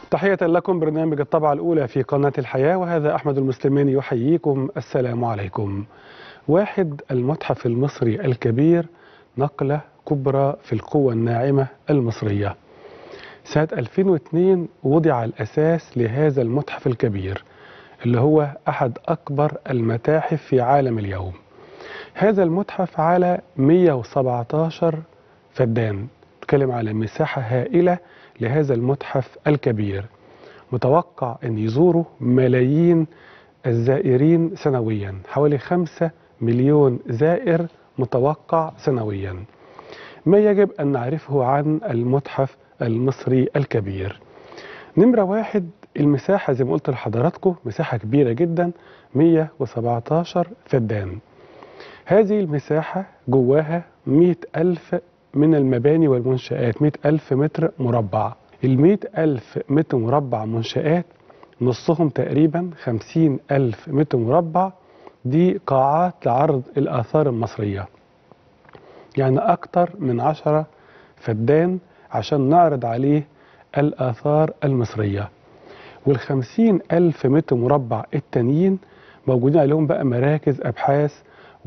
تحية لكم برنامج الطبعة الأولى في قناة الحياة، وهذا أحمد المسلماني يحييكم. السلام عليكم. واحد، المتحف المصري الكبير نقلة كبرى في القوة الناعمة المصرية. سنة 2002 وضع الأساس لهذا المتحف الكبير اللي هو أحد أكبر المتاحف في عالم اليوم. هذا المتحف على 117 فدان، نتكلم على مساحة هائلة لهذا المتحف الكبير. متوقع أن يزوره ملايين الزائرين سنويا، حوالي 5 مليون زائر متوقع سنويا. ما يجب أن نعرفه عن المتحف المصري الكبير؟ نمرة واحد، المساحة زي ما قلت لحضراتكم مساحة كبيرة جدا، 117 فدان. هذه المساحة جواها 100,000 من المباني والمنشآت، 100,000 متر مربع. 100,000 متر مربع منشآت، نصهم تقريبا 50,000 متر مربع دي قاعات لعرض الآثار المصرية، يعني أكتر من 10 فدان عشان نعرض عليه الآثار المصرية. وال50,000 متر مربع التانيين موجودين عليهم بقى مراكز أبحاث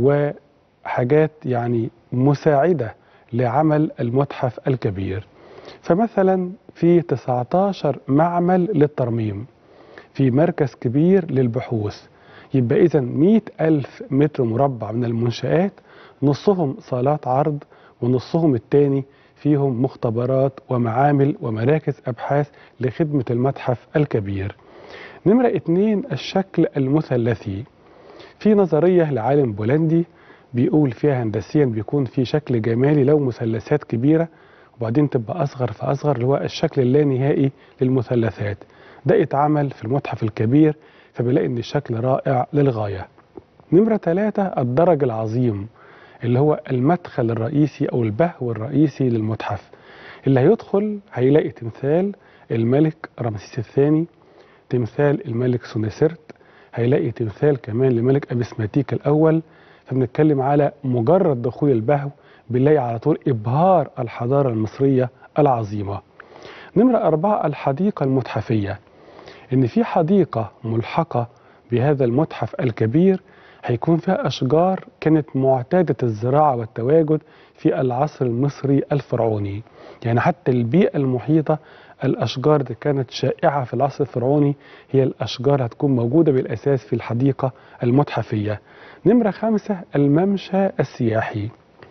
وحاجات يعني مساعدة لعمل المتحف الكبير. فمثلا في 19 معمل للترميم، في مركز كبير للبحوث. يبقى إذا 100,000 متر مربع من المنشآت، نصهم صالات عرض ونصهم التاني فيهم مختبرات ومعامل ومراكز أبحاث لخدمة المتحف الكبير. نمرة 2، الشكل المثلثي. في نظرية لعالم بولندي بيقول فيها هندسيا بيكون في شكل جمالي لو مثلثات كبيرة وبعدين تبقى أصغر فأصغر، اللي هو الشكل اللانهائي للمثلثات. ده اتعمل في المتحف الكبير، فبنلاقي إن الشكل رائع للغاية. نمرة 3، الدرج العظيم، اللي هو المدخل الرئيسي أو البهو الرئيسي للمتحف. اللي هيدخل هيلاقي تمثال الملك رمسيس الثاني، تمثال الملك سونسرت، هيلاقي تمثال كمان لملك أبسماتيك الأول. فبنتكلم على مجرد دخول البهو بنلاقي على طول إبهار الحضارة المصرية العظيمة. نمرة 4، الحديقة المتحفية. إن في حديقة ملحقة بهذا المتحف الكبير هيكون فيها أشجار كانت معتادة الزراعة والتواجد في العصر المصري الفرعوني. يعني حتى البيئة المحيطة، الأشجار دي كانت شائعة في العصر الفرعوني، هي الأشجار هتكون موجودة بالأساس في الحديقة المتحفية. نمرة 5، الممشى السياحي.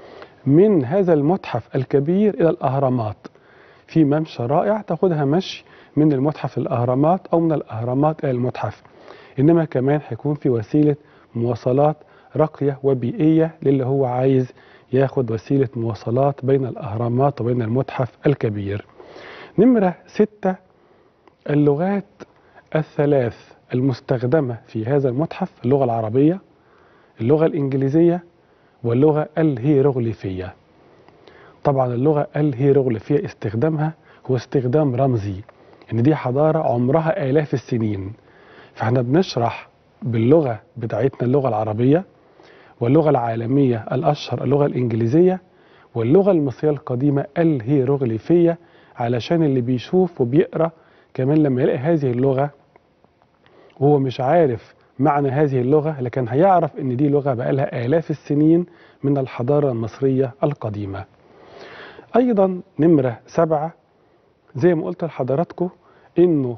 من هذا المتحف الكبير إلى الأهرامات في ممشى رائع، تاخدها مشي من المتحف للأهرامات أو من الأهرامات إلى المتحف. إنما كمان هيكون في وسيلة مواصلات راقية وبيئية للي هو عايز ياخد وسيلة مواصلات بين الأهرامات وبين المتحف الكبير. نمرة 6، اللغات الثلاث المستخدمة في هذا المتحف: اللغة العربية، اللغة الإنجليزية، واللغة الهيروغليفية. طبعا اللغة الهيروغليفية استخدامها هو استخدام رمزي، إن دي حضارة عمرها آلاف السنين، فاحنا بنشرح باللغة بتاعتنا اللغة العربية، واللغة العالمية الأشهر اللغة الإنجليزية، واللغة المصرية القديمة الهيروغليفية، علشان اللي بيشوف وبيقرأ كمان لما يلاقي هذه اللغة وهو مش عارف معنى هذه اللغة، لكن هيعرف إن دي لغة بقالها آلاف السنين من الحضارة المصرية القديمة. أيضا نمرة 7، زي ما قلت لحضراتكم إنه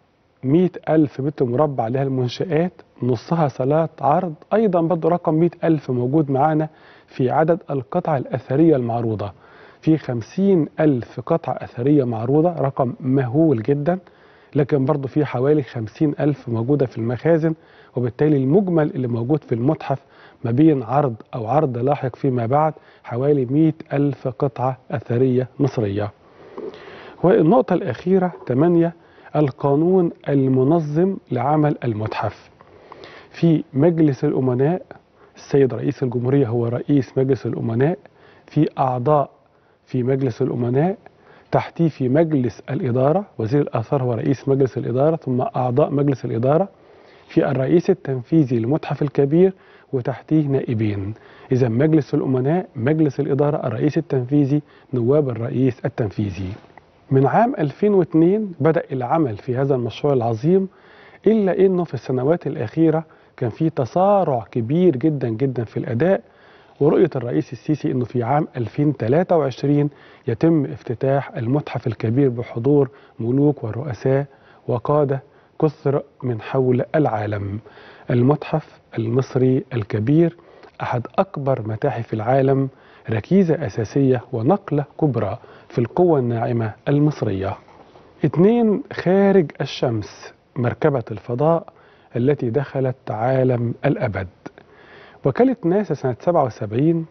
100,000 متر مربع لها المنشآت، نصها صالات عرض. أيضا برضه رقم 100,000 موجود معانا في عدد القطع الأثرية المعروضة، في 50,000 قطعة أثرية معروضة، رقم مهول جدا. لكن برضه في حوالي 50,000 موجودة في المخازن، وبالتالي المجمل اللي موجود في المتحف ما بين عرض أو عرض لاحق فيما بعد حوالي 100,000 قطعة أثرية مصرية. والنقطة الأخيرة 8، القانون المنظم لعمل المتحف. في مجلس الأمناء، السيد رئيس الجمهورية هو رئيس مجلس الأمناء، في أعضاء في مجلس الأمناء، تحتيه في مجلس الإدارة، وزير الآثار هو رئيس مجلس الإدارة، ثم أعضاء مجلس الإدارة، في الرئيس التنفيذي للمتحف الكبير وتحتيه نائبين. إذا مجلس الأمناء، مجلس الإدارة، الرئيس التنفيذي، نواب الرئيس التنفيذي. من عام 2002 بدأ العمل في هذا المشروع العظيم، إلا أنه في السنوات الأخيرة كان في تسارع كبير جدا جدا في الأداء، ورؤية الرئيس السيسي أنه في عام 2023 يتم افتتاح المتحف الكبير بحضور ملوك ورؤساء وقادة كثر من حول العالم. المتحف المصري الكبير أحد أكبر متاحف العالم، ركيزة أساسية ونقلة كبرى في القوة الناعمة المصرية. 2. خارج الشمس، مركبة الفضاء التي دخلت عالم الأبد. وكالة ناسا سنة 77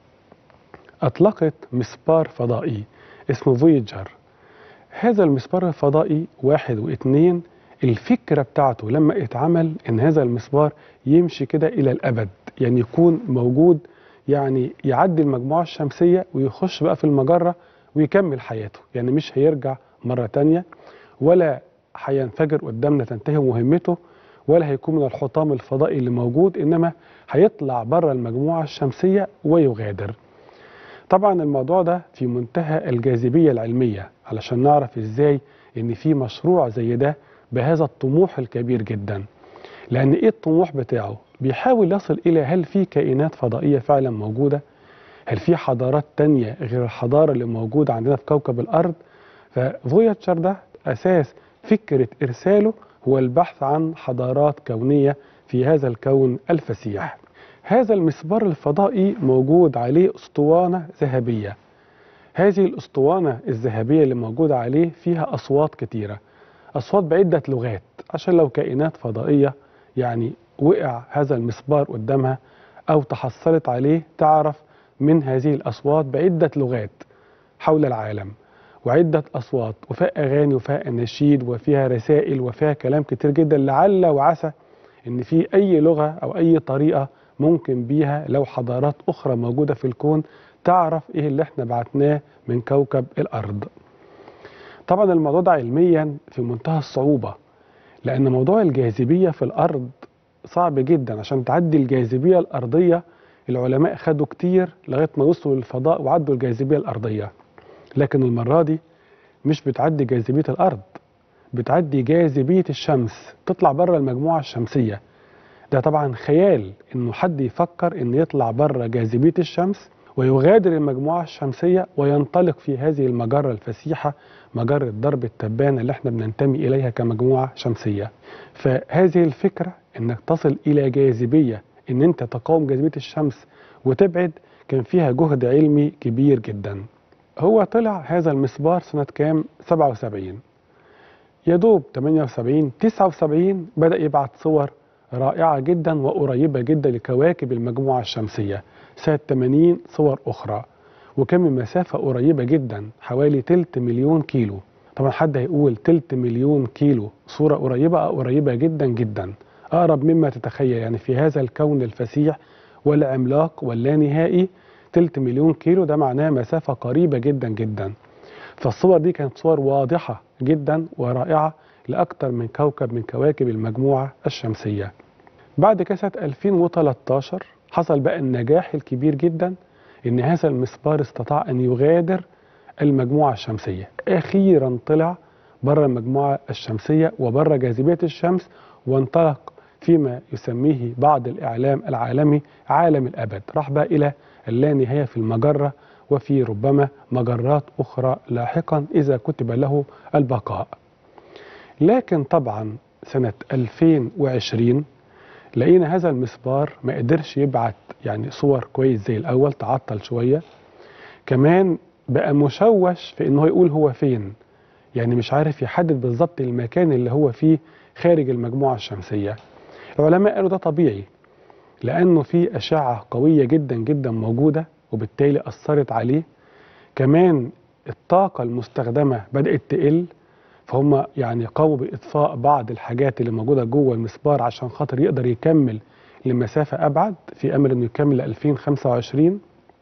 أطلقت مسبار فضائي اسمه فويجر. هذا المسبار الفضائي 1 و2 الفكرة بتاعته لما اتعمل إن هذا المسبار يمشي كده إلى الأبد، يعني يكون موجود، يعني يعدي المجموعة الشمسية ويخش بقى في المجرة ويكمل حياته، يعني مش هيرجع مرة تانية، ولا هينفجر قدامنا تنتهي مهمته، ولا هيكون من الحطام الفضائي اللي موجود، إنما هيطلع بره المجموعة الشمسية ويغادر. طبعا الموضوع ده في منتهى الجاذبية العلمية علشان نعرف إزاي إن في مشروع زي ده بهذا الطموح الكبير جدا. لأن إيه الطموح بتاعه؟ بيحاول يصل إلى هل في كائنات فضائية فعلا موجودة؟ هل في حضارات تانية غير الحضارة اللي موجودة عندنا في كوكب الأرض؟ ففوياجر ده أساس فكرة إرساله هو البحث عن حضارات كونية في هذا الكون الفسيح. هذا المسبار الفضائي موجود عليه أسطوانة ذهبية. هذه الأسطوانة الذهبية اللي موجودة عليه فيها أصوات كتيرة، أصوات بعدة لغات، عشان لو كائنات فضائية يعني وقع هذا المسبار قدامها أو تحصلت عليه تعرف من هذه الأصوات بعدة لغات حول العالم، وعدة أصوات، وفيها أغاني وفيها أناشيد وفيها رسائل وفيها كلام كتير جدا، لعل وعسى إن في أي لغة أو أي طريقة ممكن بيها لو حضارات أخرى موجودة في الكون تعرف إيه اللي إحنا بعتناه من كوكب الأرض. طبعا الموضوع ده علميا في منتهى الصعوبة، لأن موضوع الجاذبية في الأرض صعب جدا. عشان تعدي الجاذبية الأرضية العلماء خدوا كتير لغاية ما وصلوا للفضاء وعدوا الجاذبية الأرضية، لكن المرة دي مش بتعدي جاذبية الأرض، بتعدي جاذبية الشمس، تطلع بره المجموعة الشمسية. ده طبعا خيال إنه حد يفكر إنه يطلع بره جاذبية الشمس ويغادر المجموعة الشمسية وينطلق في هذه المجرة الفسيحة، مجرة درب التبانة اللي احنا بننتمي إليها كمجموعة شمسية. فهذه الفكرة إنك تصل إلى جاذبية، إن أنت تقاوم جاذبية الشمس وتبعد، كان فيها جهد علمي كبير جدا. هو طلع هذا المسبار سنة كام؟ 77. يدوب 78 79 بدأ يبعت صور رائعة جدا وقريبة جدا لكواكب المجموعة الشمسية. سنة 80 صور أخرى، وكان من مسافة قريبة جدا حوالي 3 مليون كيلو. طبعا حد هيقول 3 مليون كيلو صورة قريبة؟ قريبة جدا جدا، أقرب مما تتخيل. يعني في هذا الكون الفسيح والعملاق واللانهائي 3 مليون كيلو، ده معناه مسافة قريبة جدا جدا. فالصور دي كانت صور واضحة جدا ورائعة لأكثر من كوكب من كواكب المجموعة الشمسية. بعد كده سنة 2013 حصل بقى النجاح الكبير جدا، إن هذا المسبار استطاع أن يغادر المجموعة الشمسية. أخيرا طلع بره المجموعة الشمسية وبره جاذبية الشمس، وانطلق فيما يسميه بعض الإعلام العالمي عالم الأبد. راح بقى إلى اللانهاية في المجرة، وفي ربما مجرات أخرى لاحقا إذا كتب له البقاء. لكن طبعا سنة 2020 لقينا هذا المسبار ما قدرش يبعت يعني صور كويس زي الأول، تعطل شوية، كمان بقى مشوش في إنه يقول هو فين، يعني مش عارف يحدد بالظبط المكان اللي هو فيه خارج المجموعة الشمسية. العلماء قالوا ده طبيعي، لأنه في أشعة قوية جدا جدا موجودة وبالتالي أثرت عليه، كمان الطاقة المستخدمة بدأت تقل، فهم يعني قاموا بإطفاء بعض الحاجات اللي موجودة جوه المسبار عشان خاطر يقدر يكمل لمسافة أبعد، في أمل إنه يكمل ل 2025.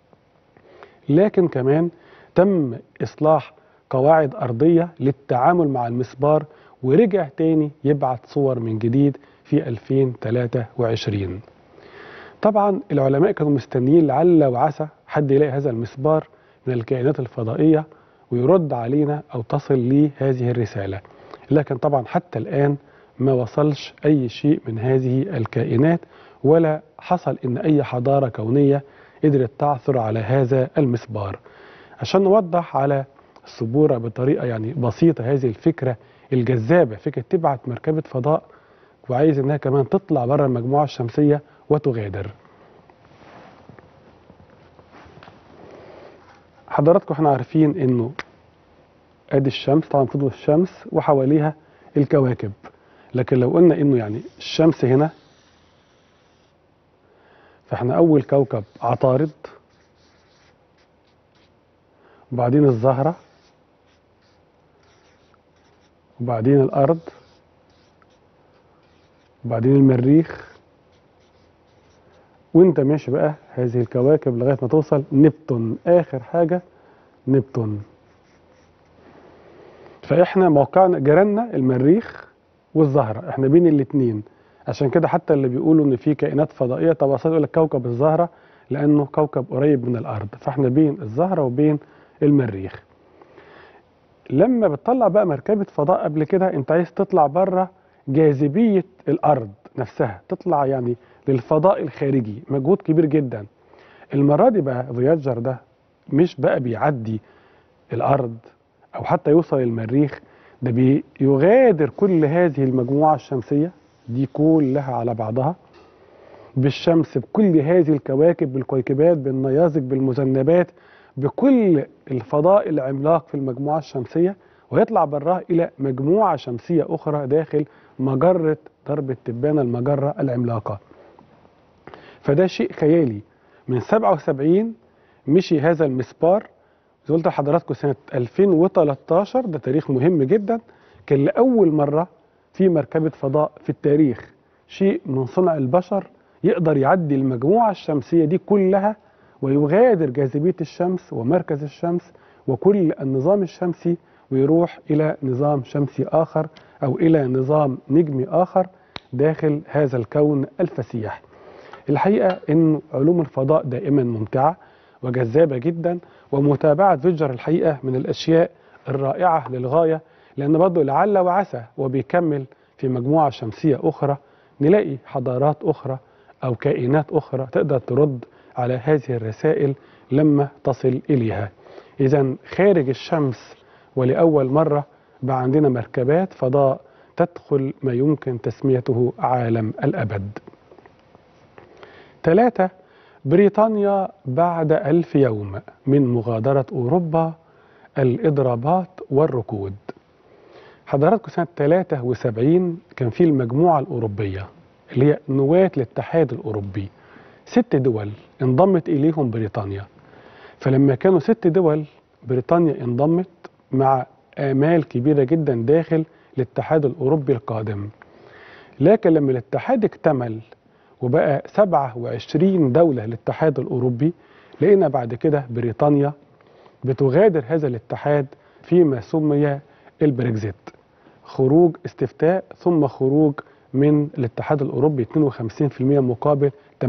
لكن كمان تم إصلاح قواعد أرضية للتعامل مع المسبار، ورجع تاني يبعت صور من جديد في 2023. طبعا العلماء كانوا مستنيين لعل وعسى حد يلاقي هذا المسبار من الكائنات الفضائية ويرد علينا أو تصل لي هذه الرسالة. لكن طبعا حتى الآن ما وصلش أي شيء من هذه الكائنات، ولا حصل إن أي حضارة كونية قدرت تعثر على هذا المسبار. عشان نوضح على السبورة بطريقة يعني بسيطة هذه الفكرة الجذابة، فكرة تبعت مركبة فضاء وعايز إنها كمان تطلع بره المجموعة الشمسية وتغادر. حضراتكم احنا عارفين إنه ادي الشمس، طبعا فضل الشمس وحواليها الكواكب، لكن لو قلنا انه يعني الشمس هنا، فاحنا اول كوكب عطارد، وبعدين الزهرة، وبعدين الارض، وبعدين المريخ، وانت ماشي بقى هذه الكواكب لغاية ما توصل نبتون، اخر حاجة نبتون. فاحنا موقعنا جيراننا المريخ والزهرة، احنا بين الاتنين. عشان كده حتى اللي بيقولوا ان في كائنات فضائية تواصل يقول لك كوكب الزهرة لانه كوكب قريب من الارض، فاحنا بين الزهرة وبين المريخ. لما بتطلع بقى مركبة فضاء قبل كده انت عايز تطلع بره جاذبية الارض نفسها، تطلع يعني للفضاء الخارجي، مجهود كبير جدا. المرة دي بقى فوياجر ده مش بقى بيعدي الارض او حتى يوصل المريخ، ده بيغادر كل هذه المجموعة الشمسية دي كلها على بعضها، بالشمس بكل هذه الكواكب، بالكويكبات، بالنيازك، بالمذنبات، بكل الفضاء العملاق في المجموعة الشمسية، ويطلع براها إلى مجموعة شمسية أخرى داخل مجرة درب التبانة، المجرة العملاقة. فده شيء خيالي. من 77 مشي هذا المسبار، زي قلت لحضراتكم سنة 2013، ده تاريخ مهم جدا، كان لأول مرة في مركبة فضاء في التاريخ، شيء من صنع البشر، يقدر يعدي المجموعة الشمسية دي كلها ويغادر جاذبية الشمس ومركز الشمس وكل النظام الشمسي، ويروح إلى نظام شمسي آخر أو إلى نظام نجمي آخر داخل هذا الكون الفسيح. الحقيقة أن علوم الفضاء دائما ممتعة وجذابة جدا، ومتابعة فوياجر الحقيقة من الأشياء الرائعة للغاية، لأن برضه لعل وعسى وبيكمل في مجموعة شمسية أخرى نلاقي حضارات أخرى أو كائنات أخرى تقدر ترد على هذه الرسائل لما تصل إليها. إذا خارج الشمس ولأول مرة بقى عندنا مركبات فضاء تدخل ما يمكن تسميته عالم الأبد. 3. بريطانيا بعد 1000 يوم من مغادرة أوروبا، الإضرابات والركود. حضراتكم سنة 73 كان في المجموعة الأوروبية اللي هي نواة الاتحاد الأوروبي، 6 دول انضمت إليهم بريطانيا. فلما كانوا 6 دول بريطانيا انضمت مع آمال كبيرة جدا داخل الاتحاد الأوروبي القادم. لكن لما الاتحاد اكتمل وبقى 27 دولة الاتحاد الأوروبي، لقينا بعد كده بريطانيا بتغادر هذا الاتحاد فيما سمي البريكزيت، خروج استفتاء ثم خروج من الاتحاد الأوروبي 52% مقابل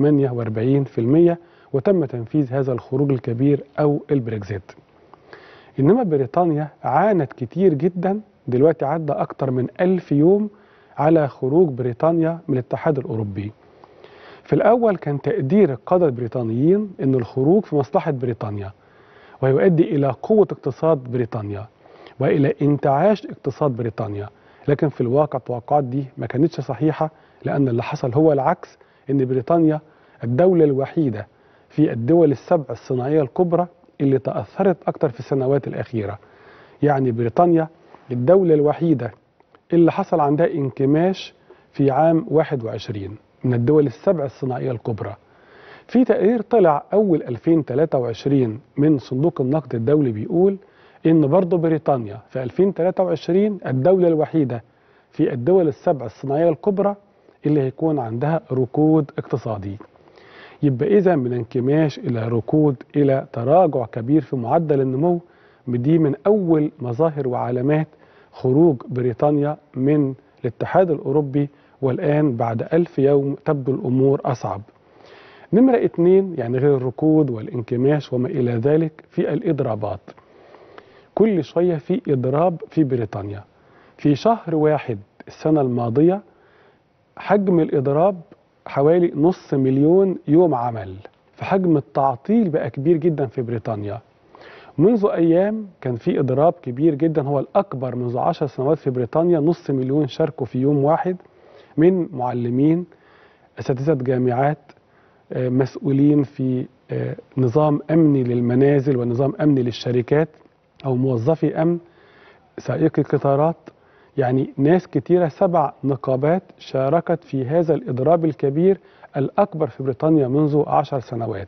48%، وتم تنفيذ هذا الخروج الكبير أو البريكزيت. إنما بريطانيا عانت كتير جدا، دلوقتي عدى أكتر من 1000 يوم على خروج بريطانيا من الاتحاد الأوروبي. في الأول كان تقدير القادة البريطانيين أن الخروج في مصلحة بريطانيا ويؤدي إلى قوة اقتصاد بريطانيا وإلى انتعاش اقتصاد بريطانيا، لكن في الواقع التوقعات دي ما كانتش صحيحة، لأن اللي حصل هو العكس، أن بريطانيا الدولة الوحيدة في الدول السبع الصناعية الكبرى اللي تأثرت أكتر في السنوات الأخيرة. يعني بريطانيا الدولة الوحيدة اللي حصل عندها انكماش في عام 21 من الدول السبع الصناعية الكبرى. في تقرير طلع أول 2023 من صندوق النقد الدولي بيقول إن برضه بريطانيا في 2023 الدولة الوحيدة في الدول السبع الصناعية الكبرى اللي هيكون عندها ركود اقتصادي. يبقى إذا من انكماش إلى ركود إلى تراجع كبير في معدل النمو، دي من أول مظاهر وعلامات خروج بريطانيا من الاتحاد الأوروبي، والآن بعد 1000 يوم تبدو الأمور أصعب. نمرة 2، يعني غير الركود والانكماش وما إلى ذلك، في الإضرابات. كل شوية في إضراب في بريطانيا. في شهر واحد السنة الماضية حجم الإضراب حوالي 500,000 يوم عمل، فحجم التعطيل بقى كبير جدا في بريطانيا. منذ أيام كان في إضراب كبير جدا هو الأكبر منذ 10 سنوات في بريطانيا، 500,000 شاركوا في يوم واحد من معلمين، أساتذة جامعات، مسؤولين في نظام أمني للمنازل ونظام أمني للشركات أو موظفي أمن، سائقي قطارات، يعني ناس كتيرة. 7 نقابات شاركت في هذا الإضراب الكبير الأكبر في بريطانيا منذ 10 سنوات.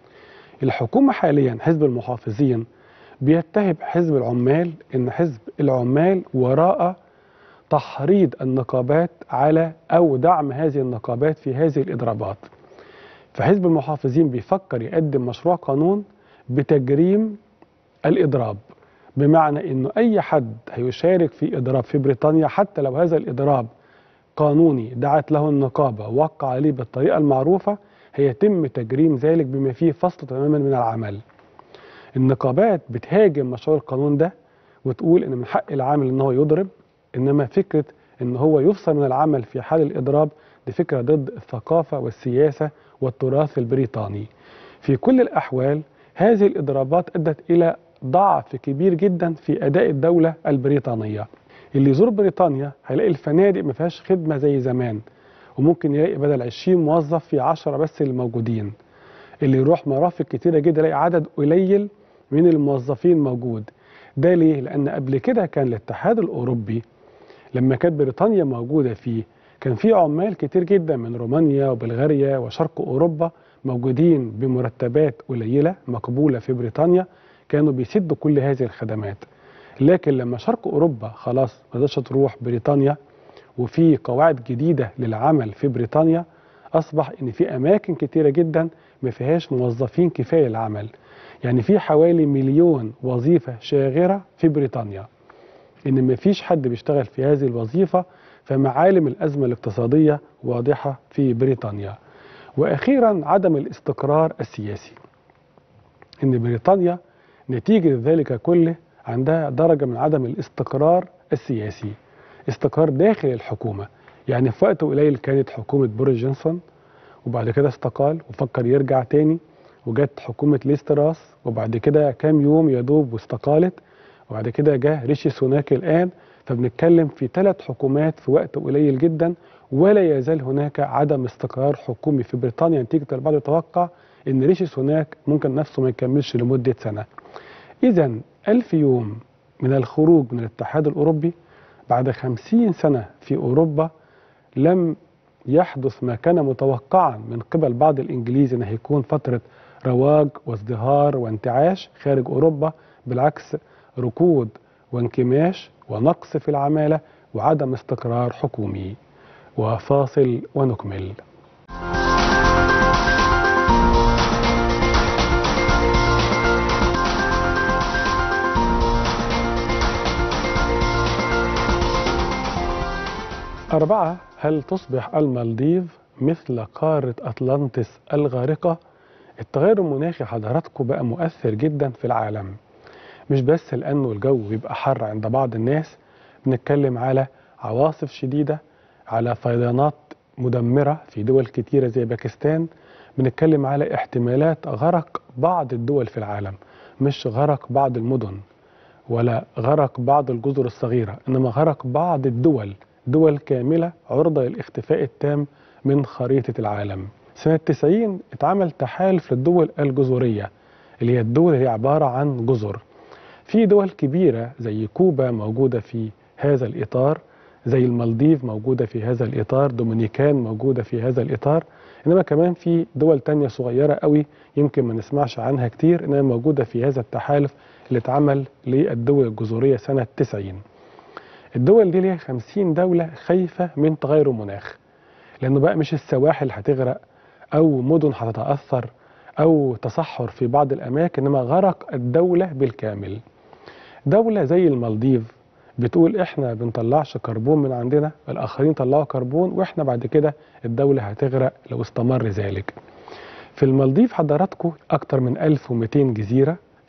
الحكومة حاليا حزب المحافظين بيتهم حزب العمال إن حزب العمال وراء تحريض النقابات على أو دعم هذه النقابات في هذه الإضرابات. فحزب المحافظين بيفكر يقدم مشروع قانون بتجريم الإضراب، بمعنى إنه أي حد هيشارك في إضراب في بريطانيا حتى لو هذا الإضراب قانوني دعت له النقابة ووقع عليه بالطريقة المعروفة هيتم تجريم ذلك بما فيه فصل تماما من العمل. النقابات بتهاجم مشروع القانون ده وتقول إن من حق العامل إن هو يضرب، إنما فكرة إن هو يفصل من العمل في حال الإضراب دي فكرة ضد الثقافة والسياسة والتراث البريطاني. في كل الأحوال هذه الإضرابات أدت إلى ضعف كبير جدا في أداء الدولة البريطانية. اللي يزور بريطانيا هيلاقي الفنادق ما فيهاش خدمة زي زمان، وممكن يلاقي بدل 20 موظف في 10 بس اللي موجودين. اللي يروح مرافق كتيرة جدا يلاقي عدد قليل من الموظفين موجود. ده ليه؟ لأن قبل كده كان الاتحاد الأوروبي لما كانت بريطانيا موجودة فيه كان في عمال كتير جدا من رومانيا وبلغاريا وشرق أوروبا موجودين بمرتبات قليلة مقبولة في بريطانيا، كانوا بيسدوا كل هذه الخدمات. لكن لما شرق أوروبا خلاص ما قدرتش تروح بريطانيا وفي قواعد جديدة للعمل في بريطانيا، أصبح إن في أماكن كتيرة جدا ما فيهاش موظفين كفاية للعمل. يعني في حوالي 1,000,000 وظيفة شاغرة في بريطانيا، إن ما فيش حد بيشتغل في هذه الوظيفة، فمعالم الأزمة الاقتصادية واضحة في بريطانيا. وأخيرا عدم الاستقرار السياسي، إن بريطانيا نتيجة ذلك كله عندها درجة من عدم الاستقرار السياسي، استقرار داخل الحكومة. يعني في وقت قليل كانت حكومة بوريس جونسون وبعد كده استقال وفكر يرجع تاني، وجت حكومة ليز تراس وبعد كده كام يوم يدوب واستقالت، وبعد كده جه ريشي سوناك الآن. فبنتكلم في 3 حكومات في وقت قليل جدا، ولا يزال هناك عدم استقرار حكومي في بريطانيا، نتيجة البعض يتوقع ان ريشي سوناك ممكن نفسه ما يكملش لمدة سنة. إذا 1000 يوم من الخروج من الاتحاد الأوروبي بعد 50 سنة في أوروبا لم يحدث ما كان متوقعا من قبل بعض الإنجليز أنه هيكون فترة رواج وازدهار وانتعاش خارج أوروبا. بالعكس، ركود وانكماش ونقص في العمالة وعدم استقرار حكومي. وفاصل ونكمل. أربعة، هل تصبح المالديف مثل قارة أطلانتس الغارقة؟ التغير المناخي حضراتكم بقى مؤثر جدا في العالم، مش بس لأنه الجو بيبقى حر عند بعض الناس، بنتكلم على عواصف شديدة، على فيضانات مدمرة في دول كتيرة زي باكستان، بنتكلم على احتمالات غرق بعض الدول في العالم، مش غرق بعض المدن ولا غرق بعض الجزر الصغيرة، إنما غرق بعض الدول، دول كاملة عرضة للاختفاء التام من خريطة العالم. سنة 90 اتعمل تحالف للدول الجزرية، اللي هي الدول اللي عبارة عن جزر. في دول كبيرة زي كوبا موجودة في هذا الإطار، زي المالديف موجودة في هذا الإطار، دومينيكان موجودة في هذا الإطار، إنما كمان في دول تانية صغيرة قوي يمكن ما نسمعش عنها كتير، إنها موجودة في هذا التحالف اللي اتعمل للدول الجزرية سنة 90. الدول دي ليها 50 دولة خايفة من تغير المناخ، لأنه بقى مش السواحل هتغرق أو مدن هتتأثر أو تصحر في بعض الأماكن، إنما غرق الدولة بالكامل. دولة زي المالديف بتقول إحنا بنطلعش كربون من عندنا، الآخرين طلعوا كربون وإحنا بعد كده الدولة هتغرق لو استمر ذلك. في المالديف حضراتكم أكتر من 1200 جزيرة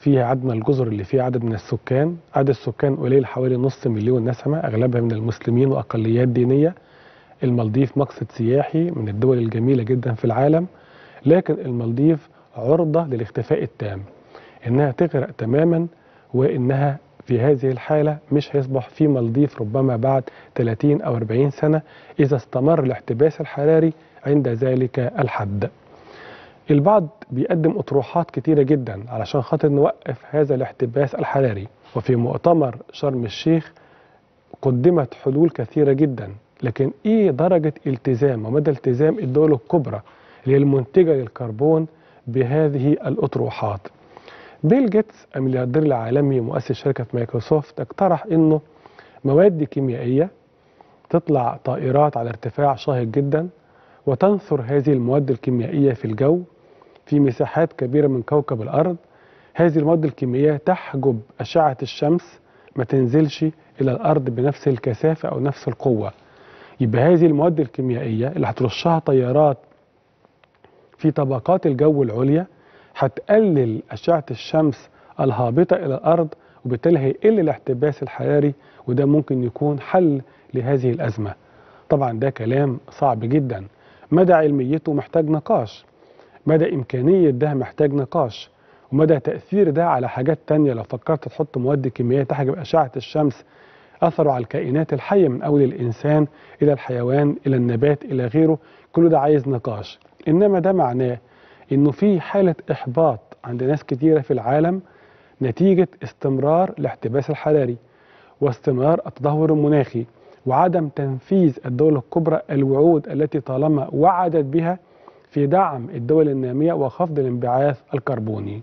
فيها عدد من الجزر اللي فيها عدد من السكان، عدد السكان قليل حوالي نص مليون نسمة أغلبها من المسلمين وأقليات دينية. المالديف مقصد سياحي من الدول الجميلة جدا في العالم، لكن المالديف عرضة للاختفاء التام، إنها تغرق تماما، وإنها في هذه الحالة مش هيصبح في مالديف ربما بعد 30 أو 40 سنة إذا استمر الاحتباس الحراري عند ذلك الحد. البعض بيقدم أطروحات كتيرة جدا علشان خاطر نوقف هذا الاحتباس الحراري، وفي مؤتمر شرم الشيخ قدمت حلول كثيرة جدا، لكن إيه درجة التزام ومدى التزام الدول الكبرى اللي هي المنتجة للكربون بهذه الأطروحات؟ بيل جيتس الملياردير العالمي مؤسس شركة مايكروسوفت اقترح إنه مواد كيميائية تطلع طائرات على ارتفاع شاهق جدا وتنثر هذه المواد الكيميائية في الجو في مساحات كبيرة من كوكب الأرض. هذه المواد الكيميائية تحجب أشعة الشمس، ما تنزلش إلى الأرض بنفس الكثافة أو نفس القوة. يبقى هذه المواد الكيميائية اللي هترشها طيارات في طبقات الجو العليا هتقلل أشعة الشمس الهابطة إلى الأرض، وبالتالي هيقل الاحتباس الحراري، وده ممكن يكون حل لهذه الأزمة. طبعا ده كلام صعب جدا، مدى علميته محتاج نقاش، مدى إمكانية ده محتاج نقاش، ومدى تأثير ده على حاجات تانية. لو فكرت تحط مواد كيميائية تحجب أشعة الشمس، أثره على الكائنات الحية من أول الإنسان إلى الحيوان إلى النبات إلى غيره، كل ده عايز نقاش. إنما ده معناه إنه في حالة إحباط عند ناس كتيرة في العالم نتيجة استمرار الاحتباس الحراري واستمرار التدهور المناخي وعدم تنفيذ الدول الكبرى الوعود التي طالما وعدت بها في دعم الدول النامية وخفض الانبعاث الكربوني.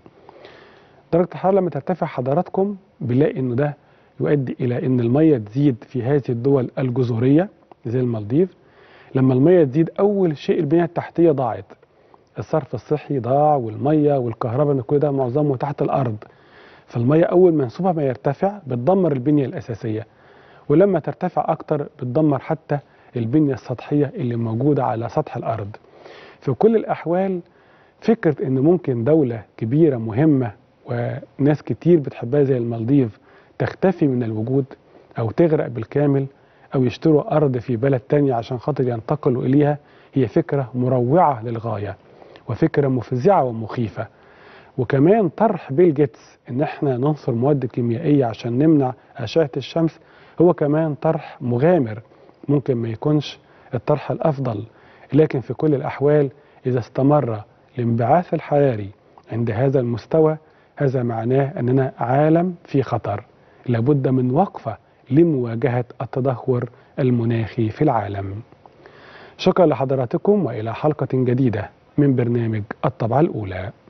درجة الحرارة لما ترتفع حضراتكم بنلاقي إنه ده يؤدي إلى إن المية تزيد في هذه الدول الجزرية زي المالديف. لما المية تزيد أول شيء البنية التحتية ضاعت، الصرف الصحي ضاع والمية والكهرباء، كل ده معظمه تحت الأرض. فالمية أول منسوبها ما يرتفع بتدمر البنية الأساسية، ولما ترتفع أكتر بتدمر حتى البنية السطحية اللي موجودة على سطح الأرض. في كل الأحوال فكرة إن ممكن دولة كبيرة مهمة وناس كتير بتحبها زي المالديف تختفي من الوجود أو تغرق بالكامل أو يشتروا أرض في بلد تانية عشان خاطر ينتقلوا إليها، هي فكرة مروعة للغاية وفكرة مفزعة ومخيفة. وكمان طرح بيل جيتس إن احنا ننصر مواد كيميائية عشان نمنع أشعة الشمس هو كمان طرح مغامر، ممكن ما يكونش الطرح الأفضل، لكن في كل الأحوال إذا استمر الانبعاث الحراري عند هذا المستوى هذا معناه أننا عالم في خطر، لابد من وقفة لمواجهة التدهور المناخي في العالم. شكرا لحضراتكم وإلى حلقة جديدة من برنامج الطبعة الأولى.